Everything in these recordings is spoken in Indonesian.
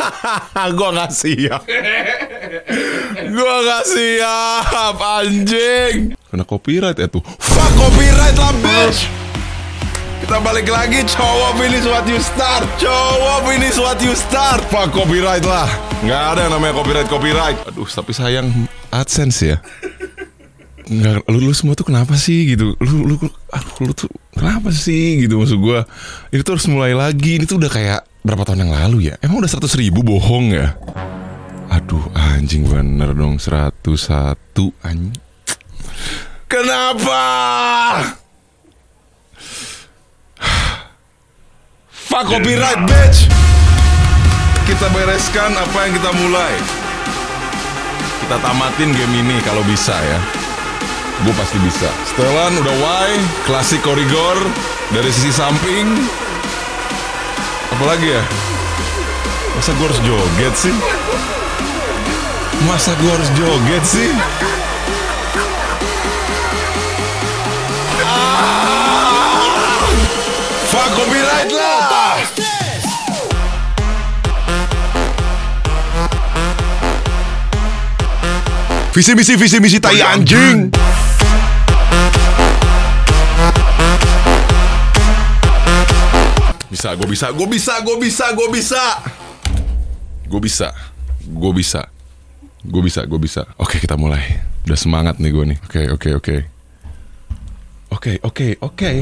Gua nggak siap. Gua nggak siap, anjing. Kena copyright ya tuh. Fuck copyright lah, bitch. Kita balik lagi, cowok finish what you start. Cowok finish what you start. Fuck copyright lah. Nggak ada yang namanya copyright. Aduh, tapi sayang AdSense ya. Nggak, lu semua tuh kenapa sih gitu? Lu tuh kenapa sih gitu, maksud gua. Ini tuh harus mulai lagi. Ini tuh udah kayak berapa tahun yang lalu ya? Emang udah 100.000 bohong ya? Aduh, anjing bener dong, 101 anjing. Kenapa? Fuck copyright, bitch. Kita bereskan apa yang kita mulai. Kita tamatin game ini kalau bisa ya. Gue pasti bisa. Setelan udah Y, klasik korigor dari sisi samping. Apalagi ya? Masa gue harus joget sih? Fuck copyright lah! Visi misi tai anjing. Gue bisa. Oke, kita mulai. Udah semangat nih gue nih. Oke.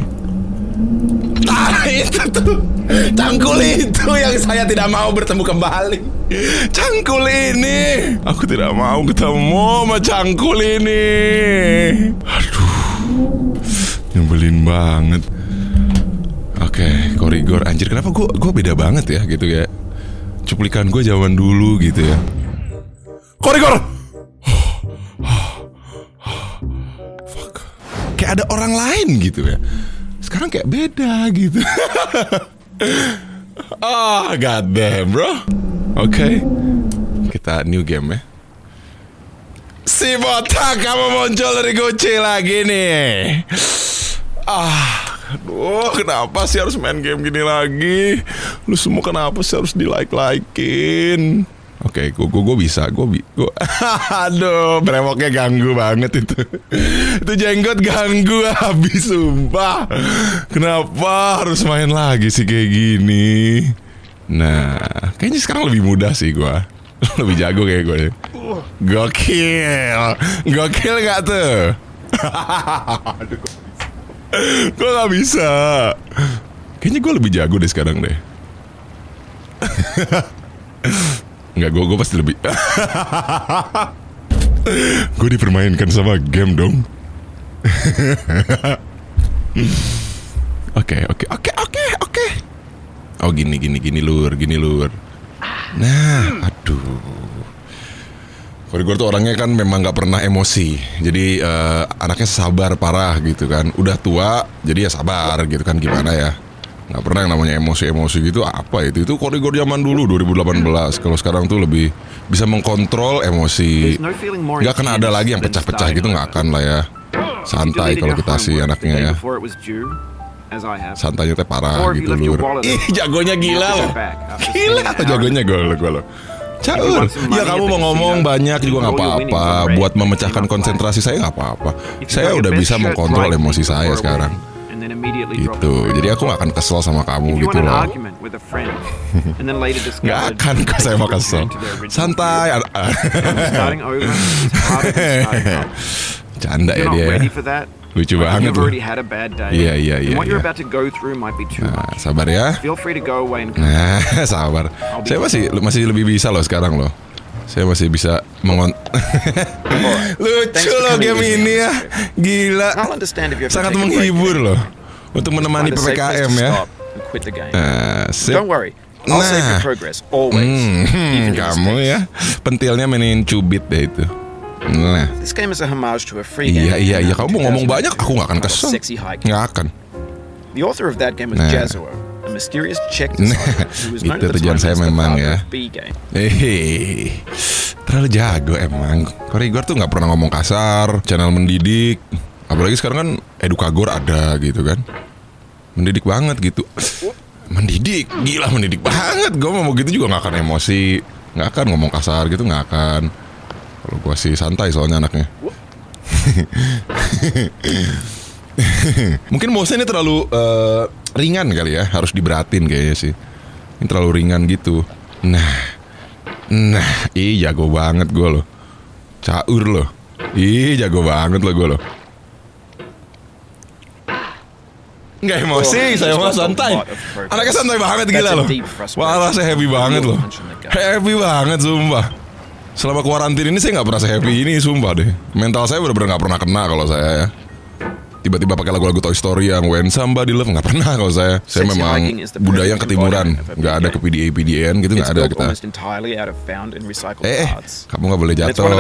Itu tuh cangkul itu yang saya tidak mau bertemu kembali. Cangkul ini, aku tidak mau ketemu sama cangkul ini. Aduh, nyebelin banget. Oke, korigor anjir, kenapa gue beda banget ya gitu ya. Cuplikan gue zaman dulu gitu ya. Korigor. Fuck. Kayak ada orang lain gitu ya. Sekarang kayak beda gitu. God damn bro. Oke. Kita new game ya. Si botak kamu muncul dari Gucci lagi nih. Aduh, kenapa sih harus main game gini lagi? Lu semua kenapa sih harus di-like-likein? Oke, gue bisa. Aduh, brewoknya ganggu banget itu. Itu jenggot ganggu habis, sumpah. Kenapa harus main lagi sih kayak gini? Nah, kayaknya sekarang lebih mudah sih gue. Lebih jago kayak gue. Gokil gak tuh? Aduh, gue gak bisa. Kayaknya gue lebih jago deh sekarang deh. Enggak, gue pasti lebih. Gue dipermainkan sama game dong. Oke. Oh gini lur. Nah, aduh. Korigor tuh orangnya kan memang nggak pernah emosi. Jadi anaknya sabar parah gitu kan. Udah tua, jadi ya sabar gitu kan, gimana ya. Nggak pernah yang namanya emosi gitu. Apa itu korigor zaman dulu 2018. Kalau sekarang tuh lebih bisa mengkontrol emosi. Nggak akan ada lagi yang pecah-pecah gitu, nggak akan lah ya. Santai kalau kita sih anaknya ya. Santainya teh parah gitu lur. Ih, jagonya gila loh. Jagonya gue loh. Caur. Ya kamu mau ngomong banyak juga nggak apa-apa. Buat memecahkan konsentrasi saya nggak apa-apa. Saya udah bisa mengkontrol emosi saya sekarang. Gitu, jadi aku gak akan kesel sama kamu gitu loh. Gak akan kok saya mau kesel. Santai. Canda ya dia. Lucu banget loh. Iya. Nah, sabar ya. Nah, sabar. Saya masih lebih bisa loh sekarang loh. Saya masih bisa lucu loh game ini ya. Gila. Sangat menghibur loh. Untuk menemani PPKM ya. Kamu ya. Pentilnya mainin cubit deh itu. Nah. Iya. Kamu mau ngomong banyak, aku gak akan kesel. Gak akan. Itu tujuan saya memang ya. Terlalu jago emang. Korigor tuh gak pernah ngomong kasar. Channel mendidik. Apalagi sekarang kan edukagor ada gitu kan. Mendidik banget gitu. Mendidik, gila mendidik banget. Gue mau gitu juga nggak akan emosi, nggak akan ngomong kasar gitu, nggak akan. Kalau gue sih santai soalnya anaknya. Mungkin motion ini terlalu ringan kali ya, harus diberatin kayaknya sih. Ini terlalu ringan gitu. Nah, jago banget gue loh. Caur loh. Jago banget loh gue loh. Nggak emosi, saya mah santai. Anaknya santai banget, gila loh. Wah, saya happy banget loh. Happy banget, sumpah. Selama kuarantin ini saya nggak pernah happy ini, sumpah deh. Mental saya bener-bener nggak pernah kena kalau saya ya. Tiba-tiba pakai lagu-lagu Toy Story yang When Somebody Love, nggak pernah kalau saya. Saya memang budaya yang ketimuran, nggak ada ke PDA-PDAN gitu, nggak ada kita. Kamu nggak boleh jatuh.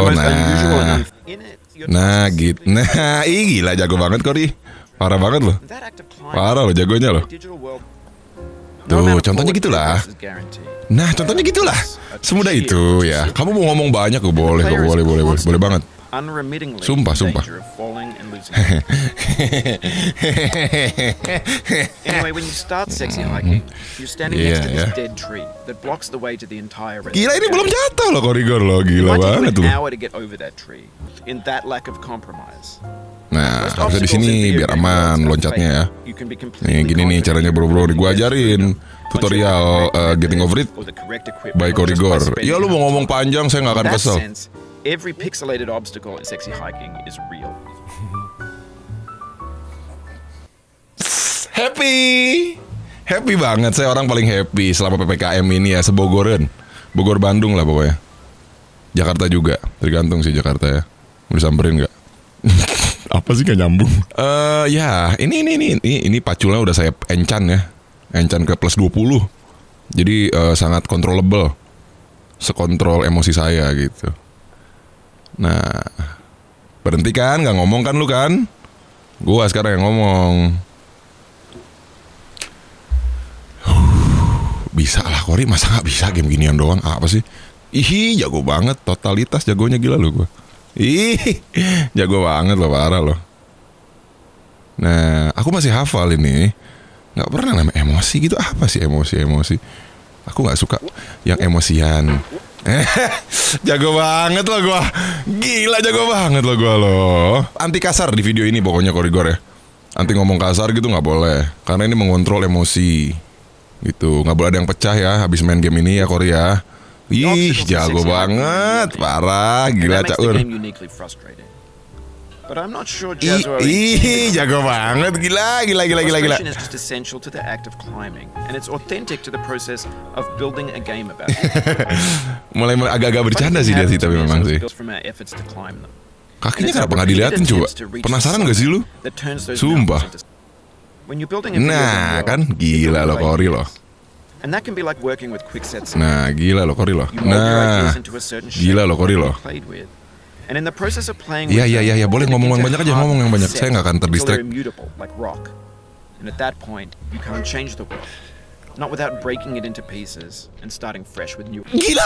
Nah gitu. Nah, gila jago banget Cory. Parah banget loh. Parah loh jagonya loh. Tuh, contohnya gitulah. Nah, contohnya gitulah. Semudah itu ya. Kamu mau ngomong banyak kok, boleh banget. Sumpah. Anyway, when you start sexy hiking, you're standing next to this dead tree that blocks the way to the entire rest. Gila, ini belum jatuh loh koridor loh, gila banget tuh. An hour to get over that tree in that lack of compromise. Nah, harusnya di sini biar aman loncatnya ya. Nih gini nih caranya bro, nih gua ajarin tutorial getting over it by Korigor. Ya lu mau ngomong panjang saya nggak akan kesel. Every pixelated obstacle in sexy hiking is real. Happy banget, saya orang paling happy selama PPKM ini ya, sebogoran. Bogor Bandung lah pokoknya. Jakarta juga, tergantung sih Jakarta ya. Mau disamperin nggak? Apa sih gak nyambung? Ya, ini paculnya udah saya encan ya. Encan ke plus 20. Jadi sangat controllable. Sekontrol emosi saya gitu. Nah, berhenti kan, gak ngomong kan lu kan? Gua sekarang yang ngomong. Bisa lah Cory, masa gak bisa game ginian doang? Apa sih? Jago banget, totalitas jagonya gila lu gua. Jago banget loh, parah loh. Nah, aku masih hafal ini. Gak pernah namanya emosi gitu. Apa sih emosi? Aku gak suka yang emosian. Jago banget loh gua. Gila jago banget loh gua loh. Anti kasar di video ini pokoknya Korigor ya. Anti ngomong kasar gitu gak boleh. Karena ini mengontrol emosi gitu. Gak boleh ada yang pecah ya habis main game ini ya Cory ya. Jago banget, parah, gila caur. Jago banget, gila. Mulai agak-agak bercanda sih dia sih, tapi memang sih. Kakinya kenapa nggak diliatin coba? Penasaran gak sih lu? Sumpah. Nah kan, gila lo Cory loh. And that can be like working with quick sets. Nah, gila lo Cory loh. Nah, gila lo Cory loh. And in the process of playing iya, boleh ngomong yang banyak aja, ngomong yang banyak. Saya nggak akan terdistract. And at that point, you can't change the world. Not without breaking it into pieces and starting fresh with new. Gila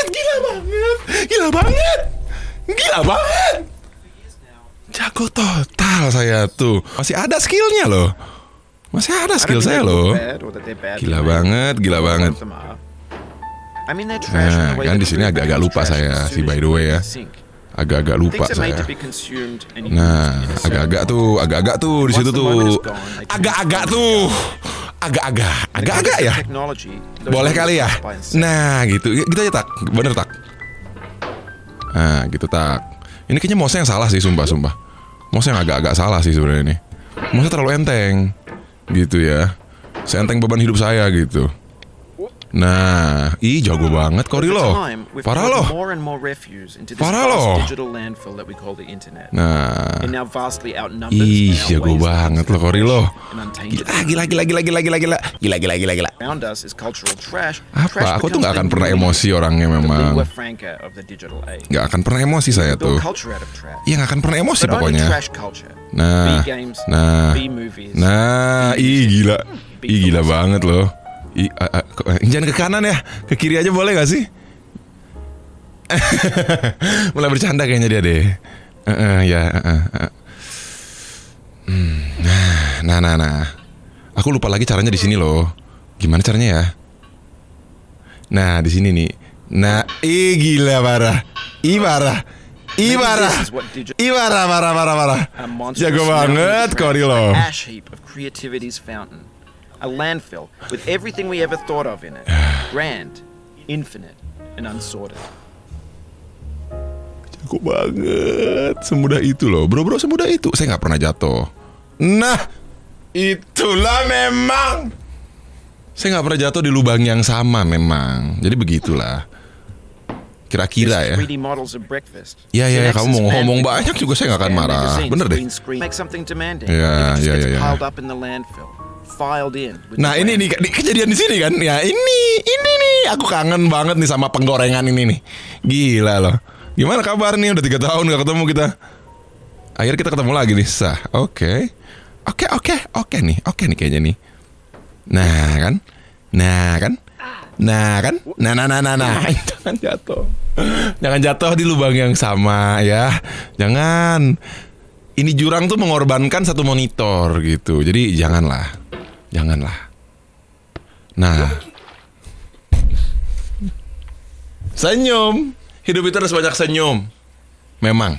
banget. Jago total saya tuh. Masih ada skillnya loh. Masih ada skill saya loh. Gila banget. Nah, kan di sini agak-agak lupa saya sih by the way ya. Agak-agak lupa saya. Nah, agak-agak tuh di situ tuh. Agak-agak ya. Boleh kali ya. Nah, gitu aja tak. Bener tak. Nah, gitu tak. Ini kayaknya mouse yang salah sih, sumpah. Mouse yang agak-agak salah sih sebenarnya ini. Mouse terlalu enteng. Gitu ya. Seenteng beban hidup saya gitu. Nah, jago banget Cory loh. Parah loh. Nah, jago banget loh Cory loh. Gila. Apa? Aku tuh gak akan pernah emosi orangnya memang. Gak akan pernah emosi saya tuh. Iya gak akan pernah emosi pokoknya. Nah, gila banget loh. Jangan ke kanan ya, ke kiri aja boleh gak sih? Mulai bercanda kayaknya dia deh. Nah. Aku lupa lagi caranya di sini loh. Gimana caranya ya? Nah, di sini nih. Nah, gila parah. Parah. Jago banget Cory lo. Ash heap of creativity's fountain. A landfill with everything we ever thought of in it. Grand, infinite, and unsorted. Jago banget. Semudah itu loh. Bro, semudah itu. Saya nggak pernah jatuh. Nah, itulah memang. Saya nggak pernah jatuh di lubang yang sama memang. Jadi begitulah. Kira-kira ya. Ya, kamu mau ngomong banyak juga saya nggak akan marah. Bener deh. Ya. Nah ini nih kejadian di sini kan. Ya ini nih. Aku kangen banget nih sama penggorengan ini nih. Gila loh. Gimana kabar nih? Udah 3 tahun gak ketemu kita. Akhirnya kita ketemu lagi nih. Sah. Oke nih kayaknya nih. Nah kan. Nah, jangan jatuh di lubang yang sama ya. Jangan. Ini jurang tuh mengorbankan satu monitor gitu. Jadi janganlah. Nah, senyum. Hidup itu harus banyak senyum. Memang.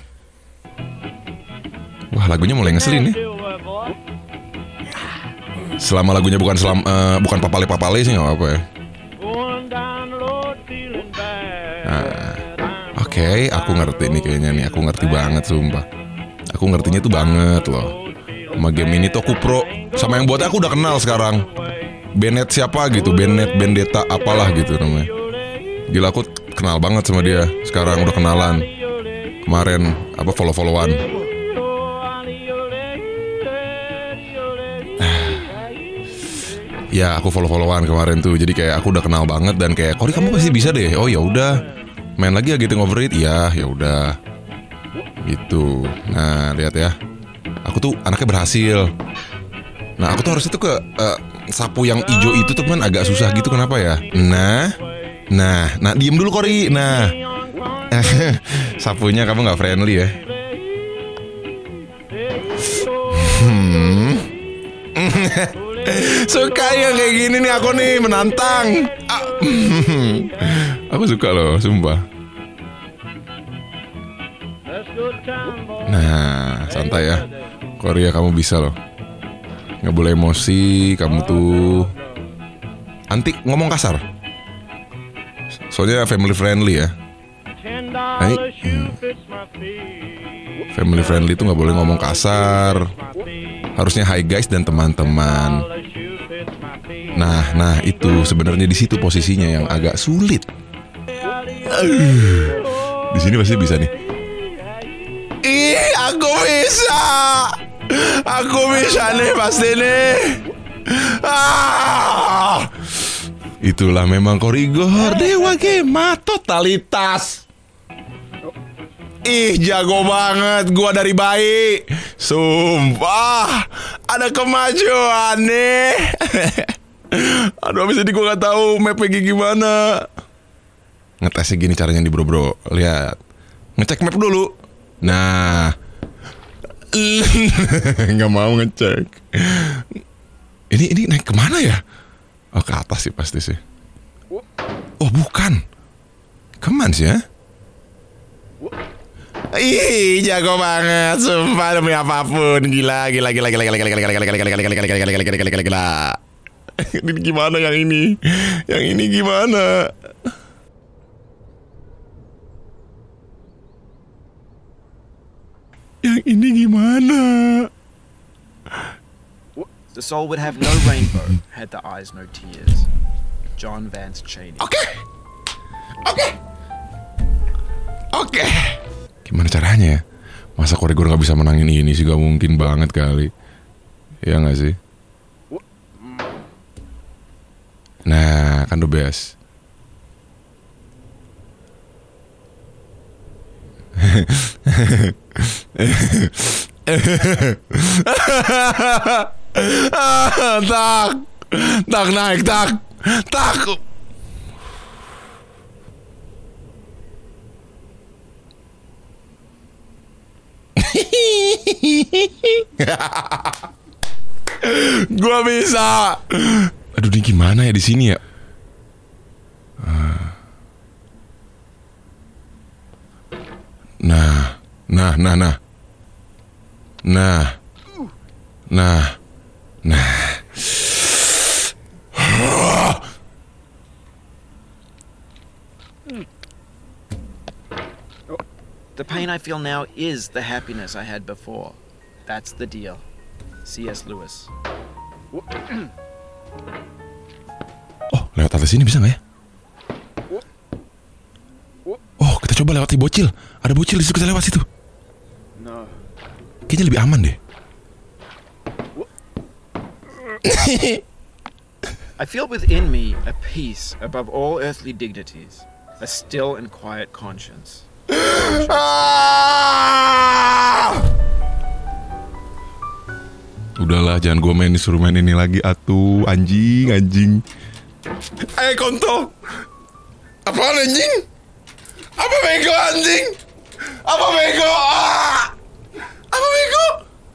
Wah, lagunya mulai ngeselin nih. Selama lagunya bukan papale sih nggak apa-apa ya. Oke, aku ngerti nih kayaknya nih. Aku ngerti banget sumpah. Aku ngertinya tuh banget loh. Sama game ini Toku Pro. Sama yang buatnya aku udah kenal sekarang. Bennett siapa gitu, Bendetta apalah gitu namanya. Gila aku kenal banget sama dia. Sekarang udah kenalan. Kemarin follow-followan. Ya aku follow-followan kemarin tuh. Jadi kayak aku udah kenal banget dan kayak Cory kamu pasti bisa deh. Oh ya udah. Main lagi ya Getting Over It. Iya, ya udah. Gitu. Nah, lihat ya. Aku tuh anaknya berhasil. Nah, aku tuh harusnya tuh ke sapu yang hijau itu tuh kan agak susah gitu. Kenapa ya? Nah, diem dulu Cory. Nah. Sapunya kamu nggak friendly ya. Suka yang kayak gini nih aku nih, menantang. Aku suka loh, sumpah. Nah, santai ya. Cory kamu bisa loh. Nggak boleh emosi, kamu tuh. Antik ngomong kasar. Soalnya family friendly ya. Family friendly tuh nggak boleh ngomong kasar. Harusnya hi guys dan teman-teman. Nah itu sebenarnya di situ posisinya yang agak sulit. Di sini pasti bisa nih. Aku bisa nih pasti nih. Itulah memang Korigor Dewa Gema totalitas. Jago banget gua dari bayi. Sumpah, ada kemajuan nih. Aduh, abis ini gua gak tahu mapnya gimana. Ngetesnya gini caranya nih bro. Lihat, ngecek map dulu. Nah, nggak mau ngecek. Ini naik kemana ya? Oh, ke atas sih pasti sih. Oh bukan, kemana sih ya? Jago banget, sumpah demi apapun, gila. Ini gimana yang ini? Yang ini gimana? Yang ini gimana? The soul would have no rainbow had the eyes no tears. John Vance Cheney. Oke. Gimana caranya ya? Masa Korigor gak bisa menangin ini sih? Gak mungkin banget kali. Ya gak sih? Nah, kan the best. Tak naik. Gua bisa. Aduh, ini gimana ya di sini ya? Nah. The pain I feel now is the happiness I had before. That's the deal. C.S. Lewis. Oh, lewat atas sini bisa nggak ya? Oh, kita coba lewati bocil. Ada bocil di situ, kita lewat situ. No. Kayaknya lebih aman deh. I feel within me a peace above all earthly dignities, a still and quiet conscience. Udahlah, jangan gue disuruh main ini lagi atuh, anjing. Kontol. Apaan anjing? Apa bego anjing? Apa bego? Apa bego?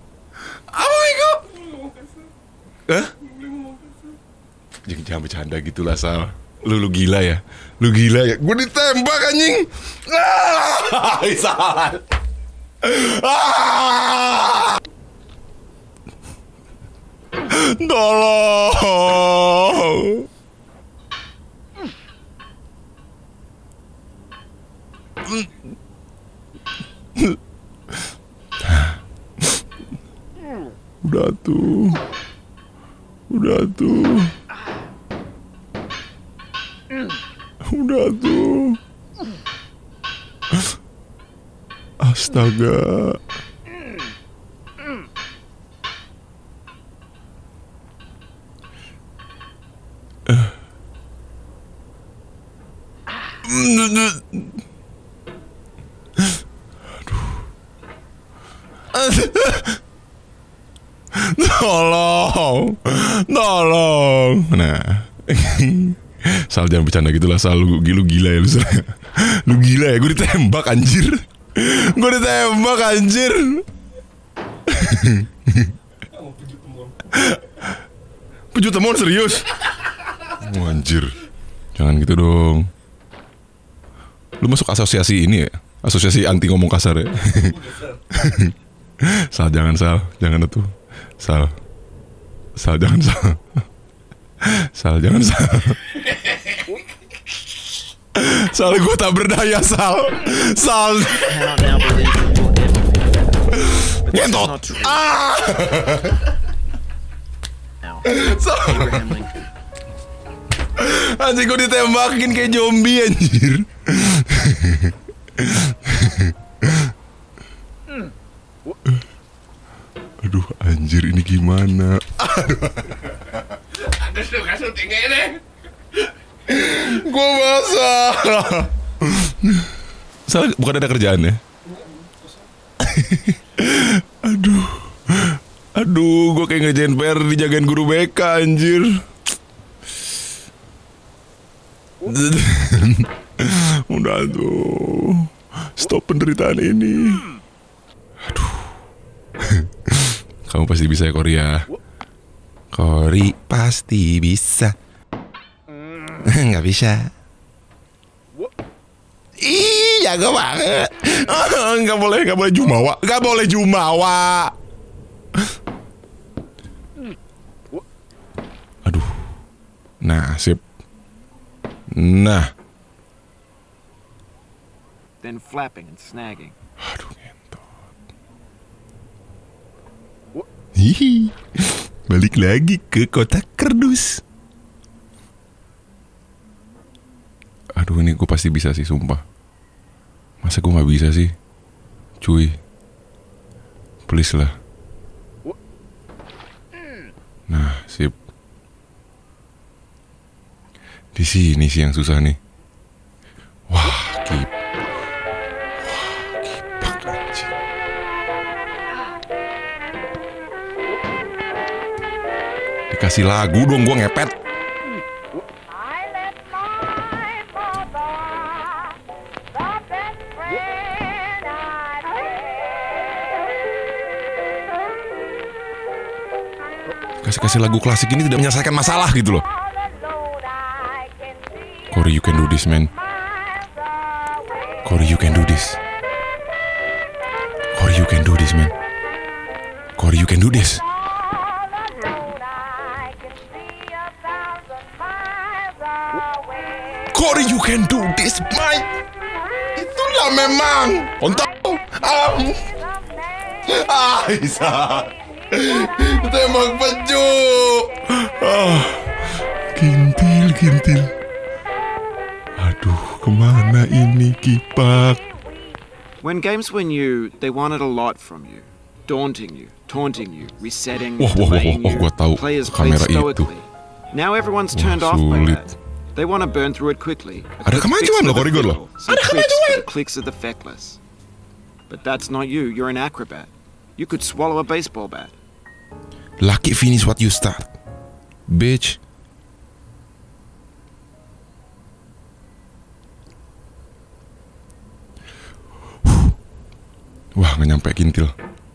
Hah? Jangan bercanda gitulah, Sal. Lu gila ya? Gue ditembak anjing. Salah. Tolong. Udah tuh. Astaga. Tolong. Nah. Sal, jangan bercanda gitulah, Sal. Lu gila ya, lu gila ya, gue ditembak anjir. Pejut temon serius. Oh, anjir. Jangan gitu dong. Lu masuk asosiasi ini ya? Asosiasi anti ngomong kasar ya? Sal, jangan itu. Sal, jangan Sal. Sal, gue tak berdaya, Sal. Ngentot. Abraham Lincoln. Anjing, gue ditembakin kayak zombie anjir. Aduh, anjir, ini gimana? Ada suka syutingnya deh. Gue basah. Salah, bukan ada kerjaan ya? Aduh, gue kayak ngerjain PR dijagain guru BK anjir. Udah tuh, stop penderitaan ini. Aduh. Kamu pasti bisa ya, Korea. Kori pasti bisa. Nggak bisa. Ih, jago banget. Nggak boleh jumawa. Aduh. Nah, sip. Nah. Then flapping and snagging. Aduh, ngentot. Hihi. Balik lagi ke kotak kardus. Aduh, ini gue pasti bisa sih, sumpah. Masa gue gak bisa sih? Cuy, please lah. Nah, sip. Di sini sih yang susah nih. Wah, kipak anjing. Dikasih lagu dong, gue ngepet. kasih lagu klasik ini tidak menyelesaikan masalah gitu loh. Corey, you can do this, man. Corey, you can do this. Corey, you can do this, man. Corey, you can do this. Corey, you can do this, Mike. Itulah memang. Untuk Isa. Tembak peju. Kintil. Aduh, kemana ini Kipak? When games were new, they wanted a lot from you. Daunting you, taunting you, resetting, Wah, delaying you. gua tahu Players played kamera itu. stoically. Now everyone's turned off by sulit. that. They want to burn through it quickly. Ada kemajuan loh, Corey, loh. Ada kemajuan. Clicks of the feckless. But that's not you. You're an acrobat. You could swallow a baseball bat. Lucky finish what you start, bitch. Wah, nggak nyampe kintil.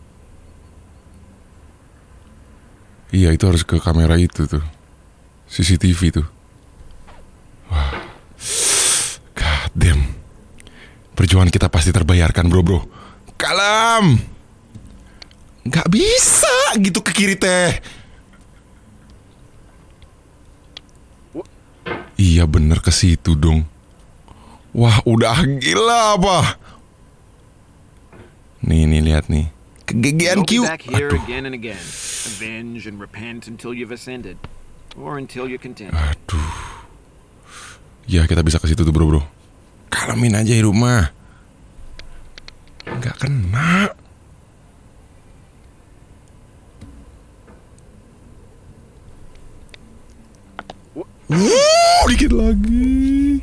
Iya, itu harus ke kamera itu tuh, CCTV tuh. Wah, god damn. Perjuangan kita pasti terbayarkan, bro. Kalem. Nggak bisa gitu ke kiri teh. Iya bener ke situ dong. Wah, udah gila apa? Nih lihat nih. Kegegian Q. Aduh. Again and again. Avenge and repent until you've ascended, or until you're content. Aduh. Ya kita bisa ke situ tuh bro. Kalemin aja hidup mah. Nggak kena. Dikit lagi.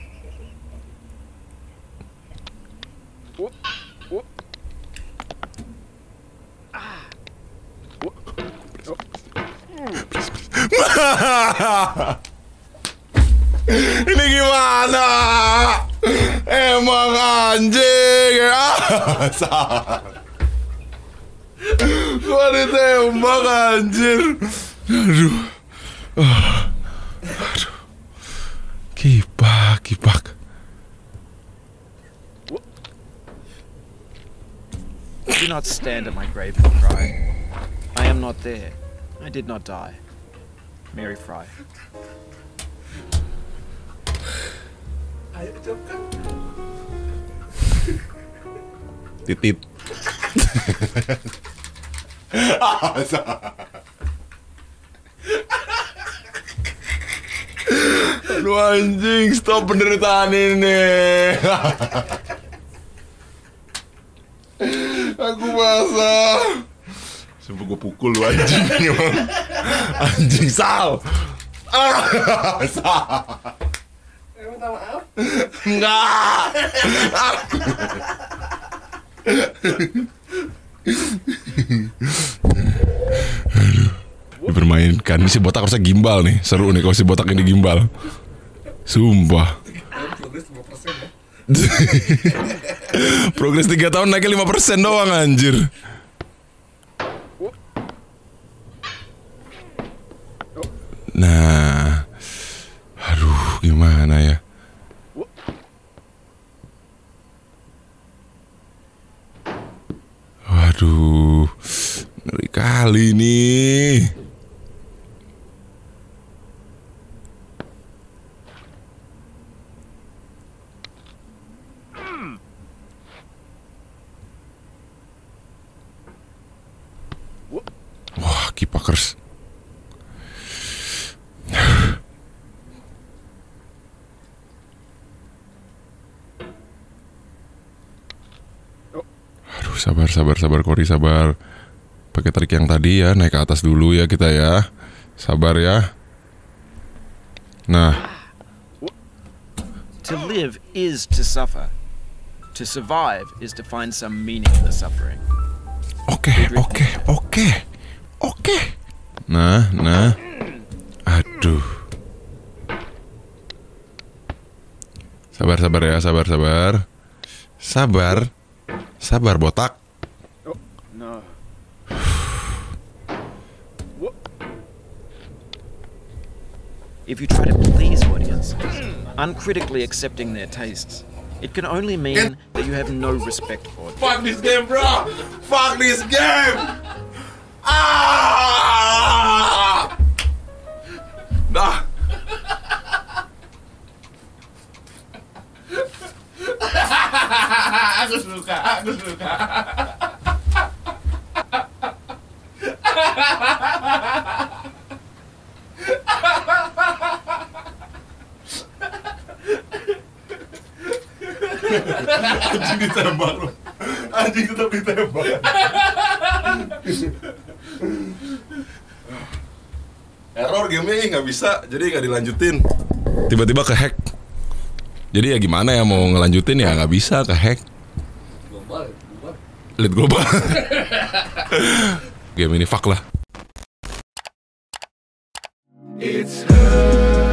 Ini gimana? Emang anjing. Gua ditembak anjir. Aduh. Kipak. Do not stand at my grave and cry. I am not there. I did not die. Mary Fry. Titit. Aduh anjing, stop penderitaan ini. Aku basah. Sumpah gue pukul lu anjing. Anjing Sal. Sal. Minta maaf? Enggak. Dipermainkan. Ini si botak harusnya gimbal nih. Seru nih kalau si botak ini gimbal. Sumpah. Progres 5% ya. Progres 3 tahun naiknya 5% doang anjir. Nah. Aduh, gimana ya? Waduh. Ngeri kali nih. Wah, Kipakers. Aduh, sabar Corey, sabar. Pakai trik yang tadi ya, naik ke atas dulu ya kita ya. Sabar ya. Nah. To live is to suffer. To survive is to find some meaning in the suffering. Oke. Nah. Aduh. Sabar ya, sabar. Sabar botak. No. If you try to please audiences, uncritically accepting their tastes, it can only mean that you have no respect for them. Fuck this game, bro! Fuck this game! Ah! Dah. Aku suka. Anjing ditembak loh. Anjing tetap ditembak. Error gamenya nggak bisa, jadi nggak dilanjutin. Tiba-tiba kehack. Jadi ya gimana ya, mau ngelanjutin ya nggak bisa, kehack. Lead global. Game ini fuck lah. It's her.